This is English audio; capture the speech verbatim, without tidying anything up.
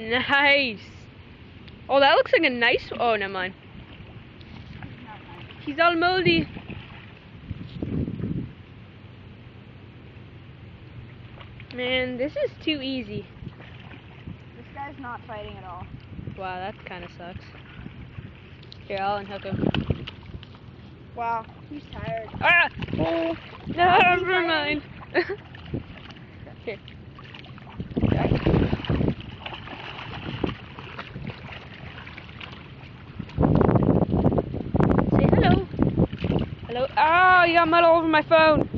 Nice. Oh, that looks like a nice. Oh, never mind. He's all moldy. Man, this is too easy. This guy's not fighting at all. Wow, that kind of sucks. Here, I'll unhook him. Wow, he's tired. Ah! Oh, no, never mind. Here. Say hello. Hello. Oh, you got mud all over my phone.